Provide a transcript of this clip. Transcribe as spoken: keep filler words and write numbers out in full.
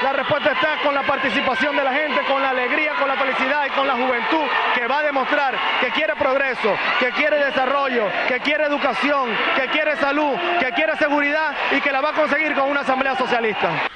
La respuesta está con la participación de la gente, con la alegría, con la felicidad y con la juventud que va a demostrar que quiere progreso, que quiere desarrollo, que quiere educación, que quiere salud, que quiere seguridad y que la va a conseguir con una asamblea socialista.